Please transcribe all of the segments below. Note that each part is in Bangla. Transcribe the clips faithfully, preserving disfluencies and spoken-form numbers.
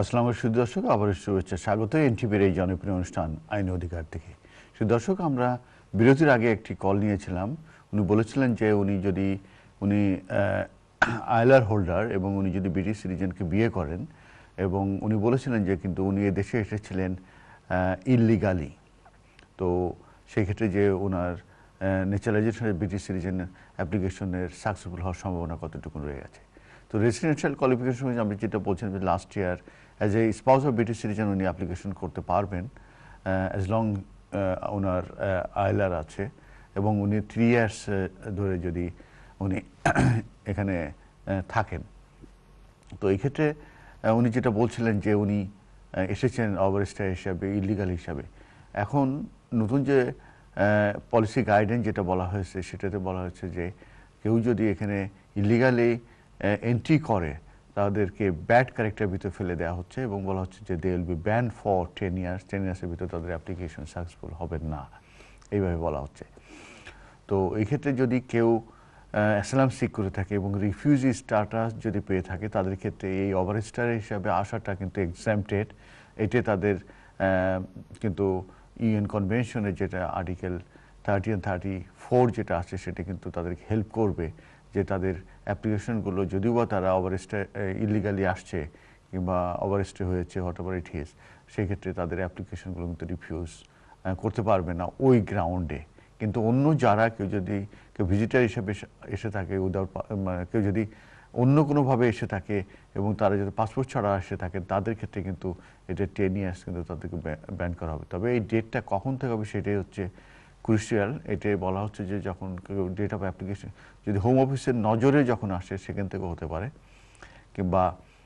আসসালামু আলাইকুম দর্শক, আবার শুভেচ্ছা, স্বাগত এনটিভির এই জনপ্রিয় অনুষ্ঠান আইন অধিকার থেকে। দর্শক, আমরা বিরতির আগে একটি কল নিয়েছিলাম। উনি বলেছিলেন যে উনি যদি উনি আইএলআর হোল্ডার এবং উনি যদি ব্রিটিশ সিটিজেনকে বিয়ে করেন, এবং উনি বলেছিলেন যে কিন্তু উনি এ দেশে এসেছিলেন ইললিগালি, তো সেই ক্ষেত্রে যে ওনার ন্যাচারালাইজেশনের ব্রিটিশ সিটিজেন অ্যাপ্লিকেশনের সাকসেসফুল হওয়ার সম্ভাবনা কতটুকু রয়ে গেছে। তো রেসিডেন্সিয়াল কোয়ালিফিকেশন আমি যেটা বলছেন যে last year as a spouse of British citizen উনি অ্যাপ্লিকেশন করতে পারবেন অ্যাজ লং ওনার আইএলআর আছে, এবং উনি থ্রি ইয়ার্স ধরে যদি উনি এখানে থাকেন। তো এই ক্ষেত্রে উনি যেটা বলছিলেন যে উনি এসেছেন ওভারস্টে হিসাবে, ইলিগাল হিসাবে। এখন নতুন যে পলিসি গাইডলাইন যেটা বলা হয়েছে, সেটাতে বলা হয়েছে যে কেউ যদি এখানে ইলিগালি এন্ট্রি করে তাদেরকে ব্যাড ক্যারেক্টার ভিতরে ফেলে দেওয়া হচ্ছে, এবং বলা হচ্ছে যে they will be ban for ten years ten ইয়ার্সের ভিতরে তাদের অ্যাপ্লিকেশন সাকসেসফুল হবে না, এইভাবে বলা হচ্ছে। তো এই ক্ষেত্রে যদি কেউ অ্যাসাইলাম সিক করে থাকে এবং রিফিউজি স্ট্যাটাস যদি পেয়ে থাকে, তাদের ক্ষেত্রে এই ওভারস্টার হিসাবে আসাটা কিন্তু এক্সাম্পটেড। এতে তাদের কিন্তু ইউএন কনভেনশনের যেটা article thirty and thirty four যেটা আছে, সেটা কিন্তু তাদেরকে হেল্প করবে যে তাদের অ্যাপ্লিকেশনগুলো যদিও বা তারা ওভারস্টে ইলিগালি আসছে কিংবা ওভারস্টে হয়েছে হোয়াট এভার ইট ইজ, সেক্ষেত্রে তাদের অ্যাপ্লিকেশনগুলো কিন্তু রিফিউজ করতে পারবে না ওই গ্রাউন্ডে। কিন্তু অন্য যারা কেউ যদি কেউ ভিজিটার হিসেবে এসে থাকে, উইদাউট কেউ যদি অন্য কোনোভাবে এসে থাকে এবং তারা যদি পাসপোর্ট ছাড়া এসে থাকে, তাদের ক্ষেত্রে কিন্তু এটা টেন ইয়ার্স কিন্তু তাদেরকে ব্যান করা হবে। তবে এই ডেটটা কখন থেকে হবে সেটাই হচ্ছে ক্রুশিয়াল। এটাই বলা হচ্ছে যে যখন ডেট অফ অ্যাপ্লিকেশন যদি হোম অফিসের নজরে যখন আসে সেখান থেকেও হতে পারে, কিংবা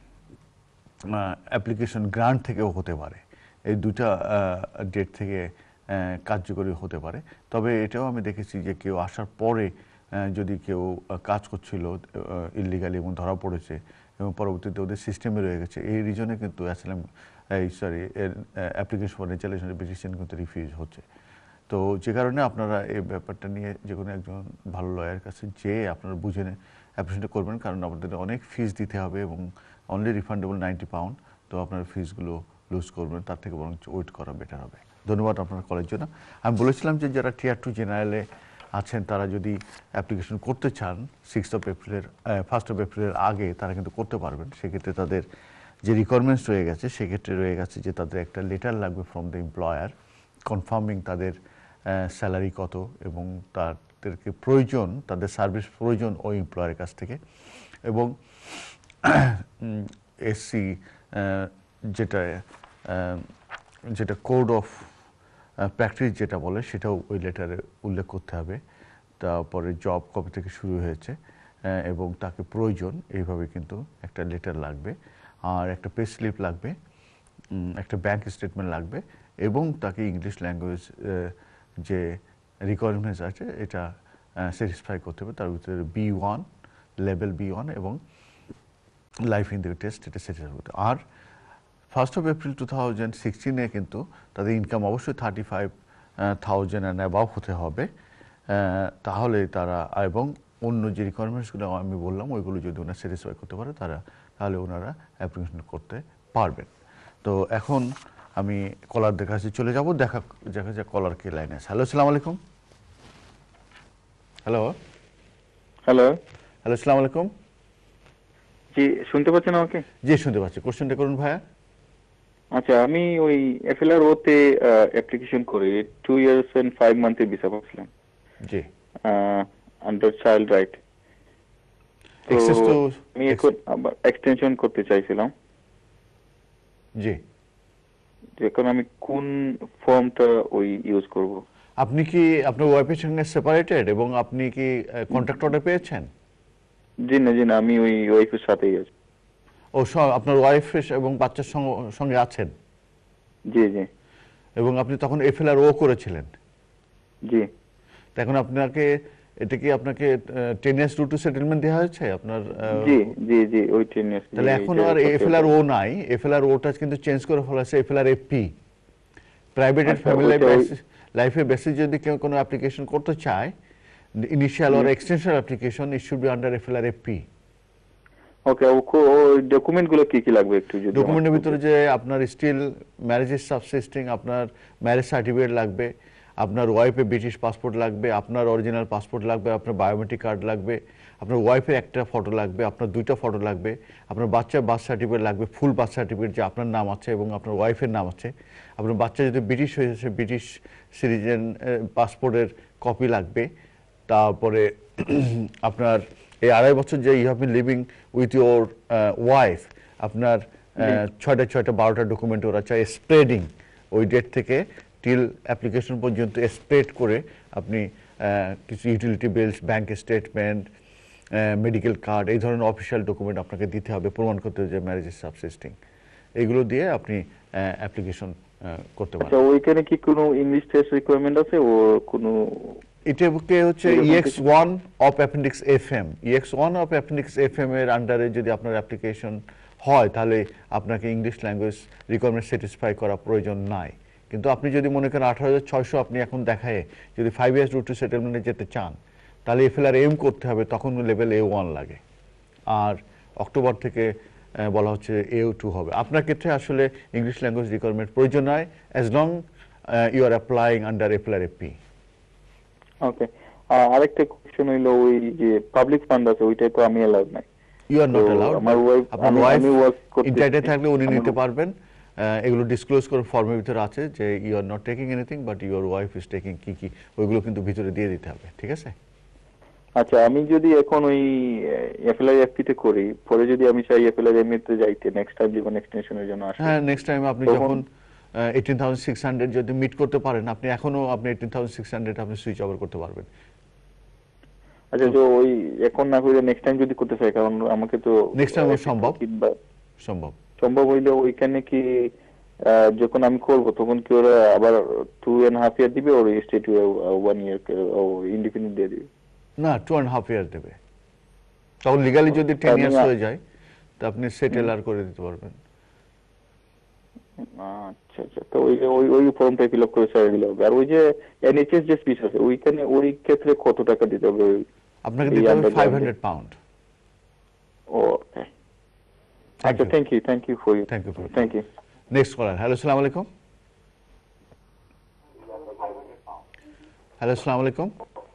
অ্যাপ্লিকেশন গ্রান্ট থেকেও হতে পারে। এই দুটা ডেট থেকে কার্যকরী হতে পারে। তবে এটাও আমি দেখেছি যে কেউ আসার পরে যদি কেউ কাজ করছিল ইললিগালি এবং ধরা পড়েছে এবং পরবর্তীতে ওদের সিস্টেমে রয়ে গেছে, এই রিজনে কিন্তু অ্যাসাইলাম এই sorry application for naturalisation petition কিন্তু রিফিউজ হচ্ছে। তো যে কারণে আপনারা এই ব্যাপারটা নিয়ে যে কোনো একজন ভালো লয়ার কাছে যে আপনারা বুঝে অ্যাপ্লিকেশনটা করবেন, কারণ আপনাদের অনেক ফিস দিতে হবে এবং অনলি রিফান্ডেবল নাইনটি পাউন্ড। তো আপনার ফিসগুলো লুজ করবেন, তার থেকে বরং ওয়েট করা বেটার হবে। ধন্যবাদ আপনার কলের জন্য। আমি বলেছিলাম যে যারা টিয়ার টু জেনারেলে আছেন তারা যদি অ্যাপ্লিকেশন করতে চান সিক্সথ অফ এপ্রিলের ফার্স্ট অফ এপ্রিলের আগে, তারা কিন্তু করতে পারবেন। সেক্ষেত্রে তাদের যে রিকোয়ারমেন্টস রয়ে গেছে, সেক্ষেত্রে রয়ে গেছে যে তাদের একটা লেটার লাগবে ফ্রম দ্য এমপ্লয়ার কনফার্মিং তাদের স্যালারি কত এবং তাদেরকে প্রয়োজন, তাদের সার্ভিস প্রয়োজন ওই এমপ্লয়ারের কাছ থেকে, এবং এসসি যেটা যেটা কোড অফ প্র্যাকটিস যেটা বলে সেটাও ওই লেটারে উল্লেখ করতে হবে। তারপরে জব কবে থেকে শুরু হয়েছে এবং তাকে প্রয়োজন, এইভাবে কিন্তু একটা লেটার লাগবে, আর একটা পে স্লিপ লাগবে, একটা ব্যাংক স্টেটমেন্ট লাগবে, এবং তাকে ইংলিশ ল্যাঙ্গুয়েজ যে রিকোয়ারমেন্টস আছে এটা স্যাটিসফাই করতে হবে। তার ভিতরে B one level B one এবং লাইফ ইন দ্য টেস্ট এটা স্যাটিসফাই করতে। আর first of April two thousand সিক্সটিনে কিন্তু তাদের ইনকাম অবশ্যই thirty five thousand and above হতে হবে, তাহলে তারা, এবং অন্য যে রিকোয়ারমেন্টসগুলো আমি বললাম ওইগুলো যদি ওনারা স্যাটিসফাই করতে পারে তারা, তাহলে ওনারা অ্যাপ্লিকেশন করতে পারবেন। তো এখন আমি কলারদের কাছে চলে যাব, দেখা দেখা যাক কলার কে লাইনে আছে। হ্যালো, আসসালামু আলাইকুম। হ্যালো হ্যালো হ্যালো আসসালামু আলাইকুম। জি, শুনতে পাচ্ছেন আমাকে? জি, শুনতে পাচ্ছি। কোশ্চেনটা করুন ভাইয়া। আচ্ছা, আমি ওই এফএলআর ওতে অ্যাপ্লিকেশন করি, টু ইয়ার্স এন্ড ফাইভ মান্থের ভিসা পাচ্ছিলাম। জি, আন্ডার চাইল্ড রাইট। তো আমি এখন আবার এক্সটেনশন করতে চাইছিলাম। জি, এখন আমি কোন ফর্মটা ওই ইউজ করব? আপনি কি আপনার ওয়াইফের সঙ্গে সেপারেটেড এবং আপনি কি কন্ট্রাক্ট অর্ডার পেয়েছেন? জি না, জি না, আমি ওই ওয়াইফের সাথেই আছি। ও, আপনার ওয়াইফ এবং বাচ্চার সঙ্গে আছেন? জি জি। এবং আপনি তখন এফএলআর ও করেছিলেন? জি। এখন আপনাকে এটা কি আপনাকে ten years to to settlement দেওয়া হয়েছে আপনার? জি জি জি, ওই টেন ইয়ার্স। তাহলে এখন আর এফএলআর ও নাই, এফএলআর ওটা কিন্তু চেঞ্জ করে ফেলা হয়েছে FLR FP. Private and family লাইফে বেসিস যদি কেউ কোনো অ্যাপ্লিকেশন করতে চায়, initial or extension application, it should be under FLR FP. Okay, ওই ডকুমেন্ট গুলো কি কি লাগবে একটু যদি ডকুমেন্টের ভিতরে যে আপনার স্টিল ম্যারেজ ইজ সাবসিস্টিং, আপনার ম্যারেজ সার্টিফিকেট লাগবে, আপনার ওয়াইফের ব্রিটিশ পাসপোর্ট লাগবে, আপনার অরিজিনাল পাসপোর্ট লাগবে, আপনার বায়োমেট্রিক কার্ড লাগবে, আপনার ওয়াইফের একটা ফটো লাগবে, আপনার দুইটা ফটো লাগবে, আপনার বাচ্চার বার্থ সার্টিফিকেট লাগবে, ফুল বার্থ সার্টিফিকেট যে আপনার নাম আছে এবং আপনার ওয়াইফের নাম আছে, আপনার বাচ্চা যদি ব্রিটিশ হয়েছে ব্রিটিশ সিটিজেন পাসপোর্টের কপি লাগবে, তারপরে আপনার এই আড়াই বছর যে you have been living with your wife, আপনার ছয়টা ছয়টা বারোটা ডকুমেন্ট ওরা চাই স্প্রেডিং, ওই ডেট থেকে টিল অ্যাপ্লিকেশন পর্যন্ত স্প্রেড করে আপনি কিছু utility bills, bank statement, medical card, এই ধরনের অফিসিয়াল ডকুমেন্ট আপনাকে দিতে হবে প্রমাণ করতে যে ম্যারেজ ইজ সাবসিস্টিং। এইগুলো দিয়ে আপনি অ্যাপ্লিকেশন করতে পারেন। আচ্ছা, ওইখানে কি কোনো ইংলিশ টেস্ট রিকোয়ারমেন্ট আছে ও কোনো? এটাকে হচ্ছে EX one of appendix F M, EX one of appendix F M এর আন্ডারে যদি আপনার অ্যাপ্লিকেশন হয় তাহলে আপনাকে ইংলিশ ল্যাঙ্গুয়েজ রিকোয়ারমেন্ট স্যাটিসফাই করা প্রয়োজন নাই। কিন্তু আপনি যদি মনে করেন আঠারো হাজার ছয়শো আপনি এখন দেখায় যদি ফাইভ ইয়ার্স রুট টু সেটেলমেন্টে যেতে চান তাহলে এফএলআর এম করতে হবে, তখন লেভেল এ ওয়ান লাগে, আর অক্টোবর থেকে বলা হচ্ছে এ টু হবে। আপনার ক্ষেত্রে আসলে ইংলিশ ল্যাঙ্গুয়েজ রিকোয়ারমেন্ট প্রয়োজন নয় as long you are applying under FLR AP. Okay, আরেকটা কোশ্চেন হইলো ওই যে পাবলিক ফান্ড আছে ওইটাই তো আমি অ্যালাউড নাই। You are not allowed. আমার ওয়াইফ, আপনার ওয়াইফ ইন্টারেস্টেড থাকলে উনি নিতে পারবেন, এগুলো ডিসক্লোজ করে ফর্মের ভিতরে আছে যে you are not taking anything but your wife is taking কি কি, ওইগুলো কিন্তু ভিতরে দিয়ে দিতে হবে, ঠিক আছে? আচ্ছা, আমি যদি এখন ওই এফএলআই এফপিতে করি, পরে যদি আমি চাই এফএলআই এম তে যাইতে নেক্সট টাইম জীবন এক্সটেনশনের জন্য আসলে, হ্যাঁ নেক্সট টাইম আপনি যখন এইটিন থাউজেন্ড সিক্স হান্ড্রেড যদি মিট করতে পারেন আপনি এখনো আপনি এইটিন থাউজেন্ড সিক্স হান্ড্রেড আপনি সুইচ ওভার করতে পারবেন। আচ্ছা, তো ওই এখন না করে নেক্সট টাইম যদি করতে চাই, কারণ আমাকে তো নেক্সট টাইম সম্ভব সম্ভব সম্ভব হইলে ওইখানে কি যখন আমি করবো তখন কি ওরা আবার টু এন্ড হাফ ইয়ার দিবে or state one year independent দিয়ে দিবে? না, টু অ্যান্ড হাফ ইয়ার দেবে। তখন লিগালি যদি টেন ইয়ার্স হয়ে যায় তা আপনি সেটেল আর করে দিতে পারবেন। আচ্ছা আচ্ছা, তো ওই ওই ওই ফর্মটা ফিল আপ করে স্যার দিলে হবে। আর ওই যে এনএইচএস যে স্পিচ আছে ওইখানে ওই ক্ষেত্রে কত টাকা দিতে হবে? আপনাকে দিতে হবে ফাইভ হান্ড্রেড পাউন্ড। ওকে, আচ্ছা, thank you thank you for you thank you thank you next caller. Hello, আসসালামু আলাইকুম। হ্যালো, আসসালামু আলাইকুম।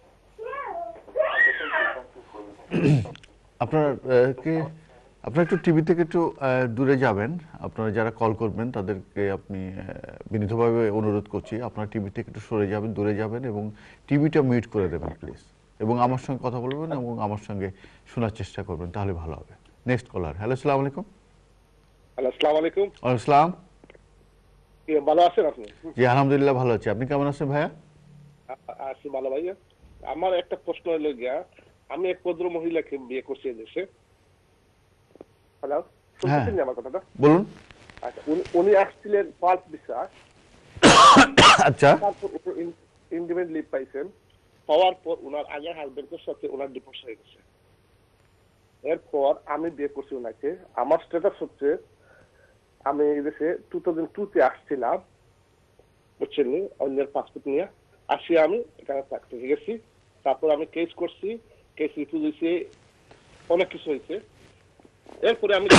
আপনার কি আপনারা একটু টিভি থেকে একটু দূরে যাবেন, আপনারা যারা কল করবেন তাদেরকে আপনি বিনীতভাবে অনুরোধ করছি আপনারা টিভি থেকে একটু সরে যাবেন, দূরে যাবেন এবং টিভিটা মিউট করে দেবেন প্লিজ, এবং আমার সঙ্গে কথা বলবেন এবং আমার সঙ্গে শোনার চেষ্টা করবেন, তাহলে ভালো হবে। Next caller. হ্যালো, আসসালামু আলাইকুম। হ্যালো, আসসালামু আলাইকুম। ওয়ালাইকুম আসসালাম। কি ভালো আছেন আপনি? জি আলহামদুলিল্লাহ ভালো আছি, আপনি কেমন আছেন ভাইয়া? আছি ভালো ভাইয়া। আমার একটা প্রশ্ন হলো গিয়া, আমি এক ভদ্র মহিলাকে বিয়ে করছি দেশে। হ্যালো, শুনছেন আমার কথাটা? বলুন। আচ্ছা, উনি আসছিলেন পাঁচ বিশ্বাস, আচ্ছা, তারপর ইন্ডিপেন্ডেন্ট লিভ পাইছেন, পাওয়ার পর ওনার আগের হাজবেন্ডের সাথে ওনার ডিভোর্স হয়ে গেছে। এরপর আমি বিয়ে করছি ওনাকে। আমার স্ট্যাটাস হচ্ছে আমি দেশে টু থাউজেন্ড টু তে আসছিলাম, বুঝছেন, অন্যের পাসপোর্ট নিয়ে আসি, আমি এখানে থাকতে গেছি। তারপর আমি কেস করছি, কেস রিফিউজ হয়েছে, অনেক কিছু হয়েছে। এরপরে আমি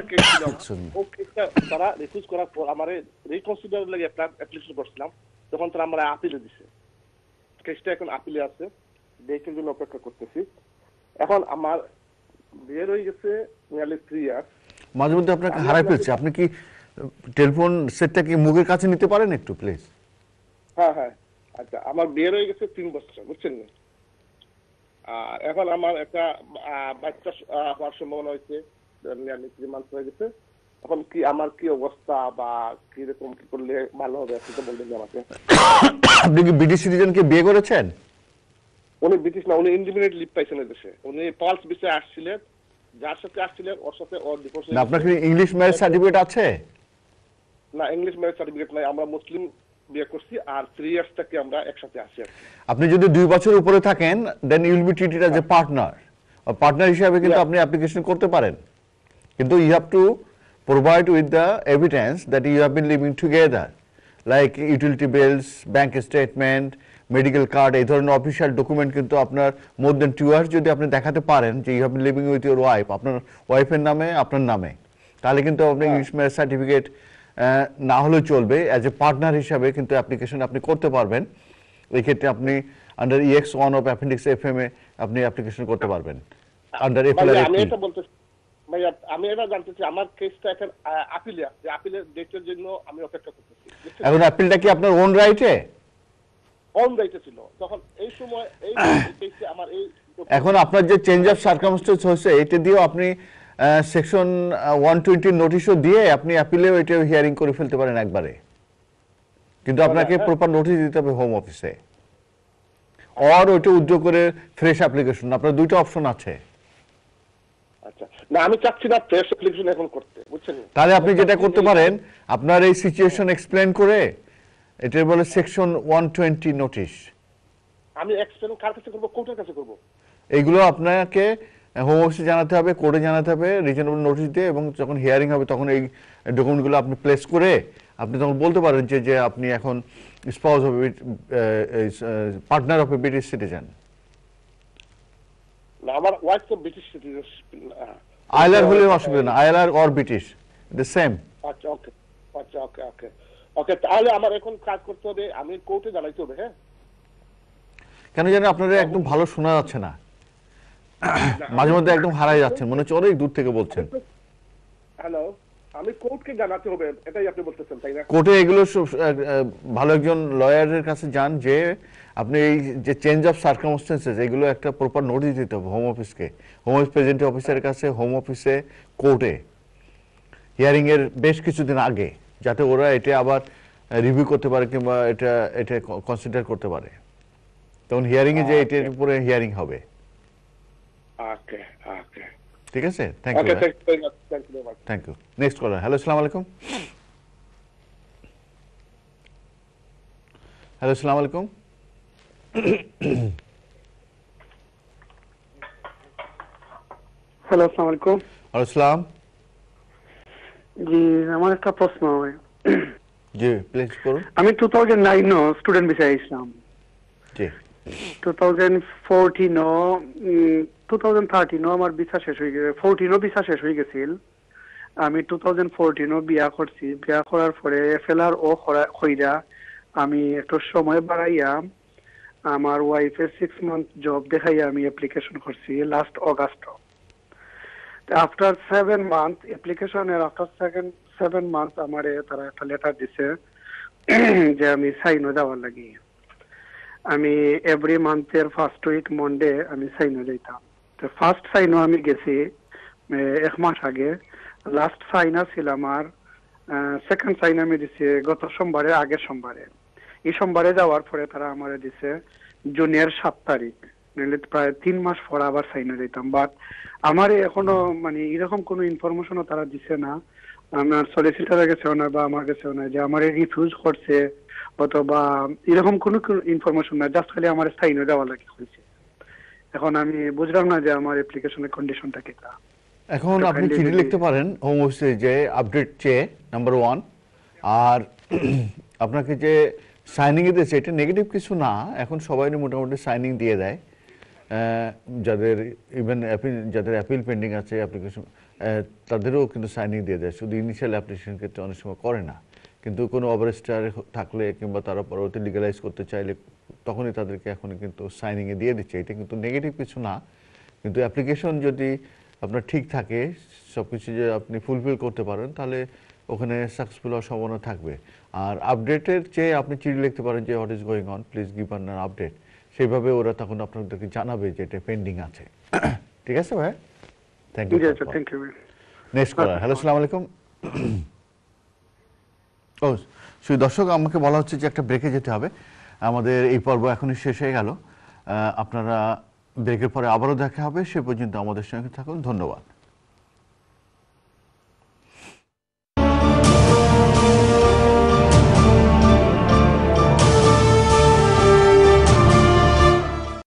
ও কেসটা তারা রিফিউজ করার পর আমার রিকনসিডার লাগে অ্যাপ্লিকেশন করছিলাম, তখন তারা আমার আপিলে দিছে। কেসটা এখন আপিলে আছে, ডেটের জন্য অপেক্ষা করতেছি। এখন আমার বিয়ে হয়ে গেছে নিয়ারলি থ্রি ইয়ার। মাঝে মধ্যে আপনাকে হারাই ফেলছে, আপনি কি টেলিফোন সেটটা কি মুখের কাছে নিতে পারেন একটু প্লিজ? হ্যাঁ হ্যাঁ, আচ্ছা, আমার বিয়ে হয়ে গেছে তিন বছর, বুঝছেন না। এখন আমার একটা বাচ্চা হওয়ার সম্ভাবনা হয়েছে, থ্রি মান্থ হয়ে গেছে। এখন কি আমার কি অবস্থা বা কিরকম কি করলে ভালো হবে আপনি তো বলবেন আমাকে। আপনি কি ব্রিটিশ সিটিজেনকে বিয়ে করেছেন? উনি ব্রিটিশ না, উনি ইন্ডিপেন্ডেন্ট লিভ পাইছেন দেশে। উনি পালস বিষয়ে আসছিলেন, যার সাথে আসছিলেন ওর সাথে ওর ডিভোর্স। না, আপনার কি ইংলিশ ম্যারেজ সার্টিফিকেট আছে? না, ইংলিশ ম্যারেজ সার্টিফিকেট নাই, আমরা মুসলিম বিয়ে করছি আর থ্রি ইয়ার্স থেকে আমরা একসাথে আছি। আপনি যদি দুই বছর উপরে থাকেন then you will be treated as a partner. Partner হিসেবে কিন্তু আপনি অ্যাপ্লিকেশন করতে পারেন, কিন্তু you have to provide with the evidence that you have been living together, like utility bills, bank statement, medical card, এই ধরনের অফিসিয়াল ডকুমেন্ট কিন্তু আপনার মোর দেন টু ইয়ার্স যদি আপনি দেখাতে পারেন যে you have been living with your wife, আপনার ওয়াইফের নামে আপনার নামে, তাহলে কিন্তু আপনি ইংলিশ ম্যারেজ সার্টিফিকেট না হলেও চলবে, অ্যাজ এ পার্টনার হিসাবে কিন্তু অ্যাপ্লিকেশন আপনি করতে পারবেন। এই ক্ষেত্রে আপনি under EX one of appendix F M এ আপনি অ্যাপ্লিকেশন করতে পারবেন আন্ডার এফ এল আর। আমি এটা বলতে ভাইয়া, আমি এটা জানতে চাই আমার কেসটা এখন আপিলে আছে, আপিলের ডেটের জন্য আমি অপেক্ষা করতেছি। এখন আপিলটা কি আপনার ওন রাইটে? অন রাইটে ছিল তখন এই সময় এই কেসে আমার এই এখন আপনার যে চেঞ্জ অফ সার্কামস্টেন্স হয়েছে এটা দিয়েও আপনি সেকশন ওয়ান টোয়েন্টি নোটিশও দিয়ে আপনি অ্যাপিলেও এটা হিয়ারিং করে ফেলতে পারেন একবারে, কিন্তু আপনাকে প্রপার নোটিশ দিতে হবে হোম অফিসে, আর ওইটা উদ্যোগ করে ফ্রেশ অ্যাপ্লিকেশন। আপনার দুইটা অপশন আছে। আচ্ছা, না আমি চাচ্ছি না ফ্রেশ অ্যাপ্লিকেশন এখন করতে, বুঝছেন? তাহলে আপনি যেটা করতে পারেন, আপনার এই সিচুয়েশন এক্সপ্লেন করে, এটা বলে সেকশন ওয়ান টোয়েন্টি নোটিশ। আমি এক্সপ্লেন কার কাছে করব, কোর্টের কাছে করব? এইগুলো আপনাকে হোম অফিসে জানাতে হবে, কোর্টে জানাতে হবে রিজনেবল নোটিশ দিয়ে, এবং যখন হিয়ারিং হবে তখন এই ডকুমেন্টগুলো আপনি প্লেস করে আপনি তখন বলতে পারেন যে যে আপনি এখন spouse of partner of a British citizen. না, আমার ওয়াইফ তো ব্রিটিশ সিটিজেন। আইলার হলে অসুবিধা না, ILR or British the same. আচ্ছা, ওকে, আচ্ছা, ওকে ওকে ওকে তাহলে আমার এখন কাজ করতে হবে, আমি কোর্টে জানাইতে হবে। হ্যাঁ, কেন জানি আপনারা একদম ভালো শোনা যাচ্ছে না, মাঝে মধ্যে একদম হারাই যাচ্ছেন, মনে হচ্ছে অনেক দূর থেকে বলছেন। হ্যালো, আমি কোর্টকে জানাতে হবে, এটাই আপনি বলতেছেন, তাই না? কোর্টে এগুলো ভালো একজন লয়ারের কাছে যান, যে আপনি এই যে চেঞ্জ অফ সার্কামস্টেন্সেস এগুলো একটা প্রপার নোটিশ দিতে হবে হোম অফিসকে, হোম অফিস প্রেজেন্ট অফিসারের কাছে, হোম অফিসে, কোর্টে হিয়ারিং এর বেশ কিছুদিন আগে, যাতে ওরা এটা আবার রিভিউ করতে পারে কিংবা এটা এটা কনসিডার করতে পারে, তখন হিয়ারিং এ যে এটার উপরে হিয়ারিং হবে। ওকে ওকে ঠিক আছে, thank you, thank you. Next caller. Hello, আসসালামু আলাইকুম। হ্যালো, আসসালামু আলাইকুম। হ্যালো, আসসালামু আলাইকুম। আসসালাম। জি, আমার একটা প্রশ্ন। জি, প্লিজ করুন। আমি টু থাউজেন্ড নাইন স্টুডেন্ট ভিসায় আসলাম। জি। Two thousand fourteen two thousand thirteen আমার ভিসা শেষ হয়ে গেছে, ফোরটিনও ভিসা শেষ হয়ে গেছিল। আমি টু থাউজেন্ড ফোরটিনও বিয়া করছি। বিয়া করার পরে এফএলআর ও হইরা আমি একটু সময় বাড়াইয়া আমার ওয়াইফের সিক্স মান্থ জব দেখাইয়া আমি অ্যাপ্লিকেশন করছি last August. After seven month অ্যাপ্লিকেশনের আফটার সেকেন্ড সেভেন মান্থ আমারে তারা একটা লেটার দিছে যে আমি সাইনও দেওয়ার লাগি। আমি এভরি মান্থের ফার্স্ট উইক মন্ডে আমি সাইনও দিতাম। তো ফার্স্ট সাইনও আমি গেছি এক মাস আগে, লাস্ট সাইন ছিল আমার, সেকেন্ড সাইন আমি দিছি গত সোমবারে, আগের সোমবারে। এই সোমবারে যাওয়ার পরে তারা আমারে দিছে জুনের সাত তারিখ, প্রায় তিন মাস পর আবার সাইন দিতাম। বাট আমার এখনো মানে এরকম কোনো ইনফরমেশনও তারা দিছে না, আমার সলিসিটারের কাছেও না বা আমার কাছেও না যে আমার রিফিউজ করছে অথবা এরকম কোনো ইনফরমেশন না, জাস্ট খালি আমার সাইন দেওয়া লাগে হয়েছে। এখন আমি বুঝলাম না যে আমার অ্যাপ্লিকেশনের কন্ডিশনটা কি। এখন আপনি চিঠি লিখতে পারেন হোম অফিসে যে আপডেট চেয়ে, নাম্বার ওয়ান। আর আপনাকে যে সাইনিং এ দিয়েছে এটা নেগেটিভ কিছু না, এখন সবাই মোটামুটি সাইনিং দিয়ে দেয়, যাদের ইভেন যাদের অ্যাপিল পেন্ডিং আছে অ্যাপ্লিকেশন তাদেরও কিন্তু সাইনিং দিয়ে দেয়, শুধু ইনিশিয়াল অ্যাপ্লিকেশন ক্ষেত্রে অনেক সময় করে না। কিন্তু কোনো অপারেস্টার থাকলে কিংবা তারা পরবর্তী লিগালাইজ করতে চাইলে তখনই তাদেরকে এখন কিন্তু সাইনিংয়ে দিয়ে দিচ্ছে, এটা কিন্তু নেগেটিভ কিছু না। কিন্তু অ্যাপ্লিকেশন যদি আপনার ঠিক থাকে, সব কিছু যে আপনি ফুলফিল করতে পারেন, তাহলে ওখানে সাকসেসফুল হওয়ার সম্ভাবনা থাকবে। আর আপডেটের চেয়ে আপনি চিঠি লিখতে পারেন যে what is going on, please give an update. সেইভাবে ওরা তখন আপনাদেরকে জানাবে যে এটা পেন্ডিং আছে। ঠিক আছে ভাই, thank you. Thank you. Next caller. Hello, আসসালামু আলাইকুম। ও শুধু দর্শক, আমাকে বলা হচ্ছে যে একটা ব্রেকে যেতে হবে, আমাদের এই পর্ব এখনই শেষ হয়ে গেল। আপনারা ব্রেকের পরে আবারও দেখা হবে, সে পর্যন্ত আমাদের সঙ্গে থাকুন, ধন্যবাদ।